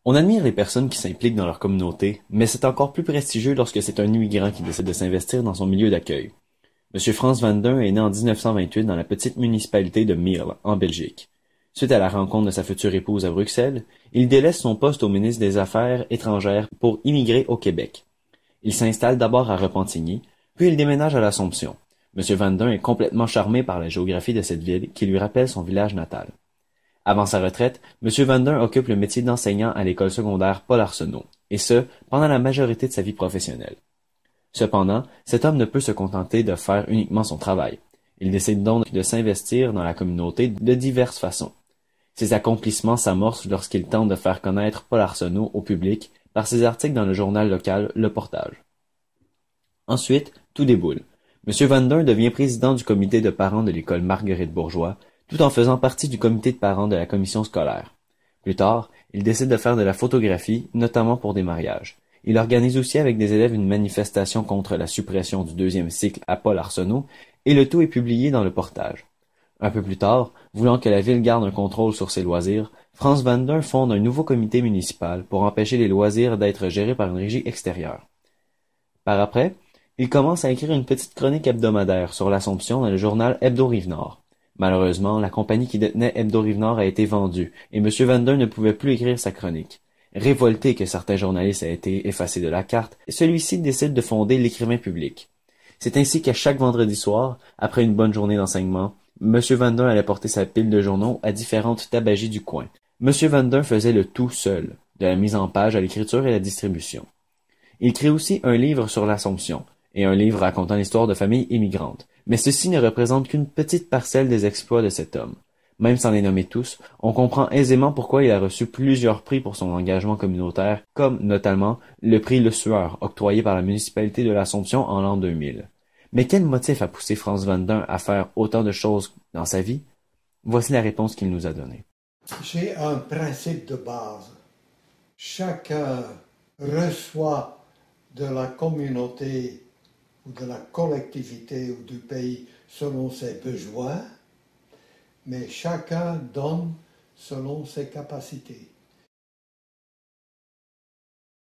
On admire les personnes qui s'impliquent dans leur communauté, mais c'est encore plus prestigieux lorsque c'est un immigrant qui décide de s'investir dans son milieu d'accueil. Monsieur Frans van Dun est né en 1928 dans la petite municipalité de Mierle, en Belgique. Suite à la rencontre de sa future épouse à Bruxelles, il délaisse son poste au ministre des Affaires étrangères pour immigrer au Québec. Il s'installe d'abord à Repentigny, puis il déménage à l'Assomption. Monsieur van Dun est complètement charmé par la géographie de cette ville qui lui rappelle son village natal. Avant sa retraite, Monsieur van Dun occupe le métier d'enseignant à l'école secondaire Paul Arsenault, et ce, pendant la majorité de sa vie professionnelle. Cependant, cet homme ne peut se contenter de faire uniquement son travail. Il décide donc de s'investir dans la communauté de diverses façons. Ses accomplissements s'amorcent lorsqu'il tente de faire connaître Paul Arsenault au public par ses articles dans le journal local Le Portage. Ensuite, tout déboule. Monsieur van Dun devient président du comité de parents de l'école Marguerite Bourgeois, tout en faisant partie du comité de parents de la commission scolaire. Plus tard, il décide de faire de la photographie, notamment pour des mariages. Il organise aussi avec des élèves une manifestation contre la suppression du deuxième cycle à Paul Arsenault, et le tout est publié dans le Portage. Un peu plus tard, voulant que la ville garde un contrôle sur ses loisirs, Frans van Dun fonde un nouveau comité municipal pour empêcher les loisirs d'être gérés par une régie extérieure. Par après, il commence à écrire une petite chronique hebdomadaire sur l'Assomption dans le journal Hebdo-Rive-Nord. Malheureusement, la compagnie qui détenait Hebdo-Rive-Nord a été vendue, et M. van Dun ne pouvait plus écrire sa chronique. Révolté que certains journalistes aient été effacés de la carte, celui-ci décide de fonder l'Écrivain public. C'est ainsi qu'à chaque vendredi soir, après une bonne journée d'enseignement, M. van Dun allait porter sa pile de journaux à différentes tabagies du coin. M. van Dun faisait le tout seul, de la mise en page à l'écriture et la distribution. Il crée aussi un livre sur l'Assomption, et un livre racontant l'histoire de familles immigrantes, mais ceci ne représente qu'une petite parcelle des exploits de cet homme. Même sans les nommer tous, on comprend aisément pourquoi il a reçu plusieurs prix pour son engagement communautaire, comme notamment le prix Le Sueur, octroyé par la municipalité de l'Assomption en l'an 2000. Mais quel motif a poussé Frans van Dun à faire autant de choses dans sa vie? Voici la réponse qu'il nous a donnée. J'ai un principe de base. Chacun reçoit de la communauté ou de la collectivité ou du pays selon ses besoins, mais chacun donne selon ses capacités.